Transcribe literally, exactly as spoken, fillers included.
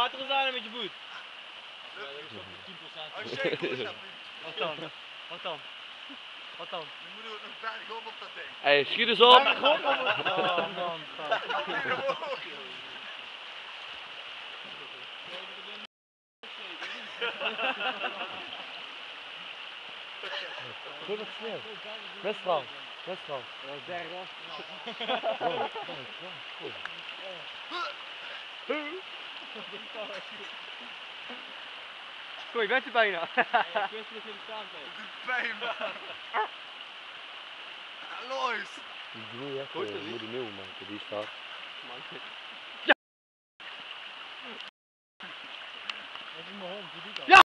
water is aan met je voet. Als je goed hebt. Wat dan? Wat dan? Wat dan? Je moet ook nog berg op op dat ding. Hé, hey, schiet eens op! Oh man, Goed wat sneeuw. Best wel, best wel. dat is bergaf. Kom, je bent er bijna. Ik wist dat je er staan bent. Het doet pijn man. Alois. Die doe je echt, je moet een nieuwe maken, die staat. Dat is mijn hond, die doet dat. Ja!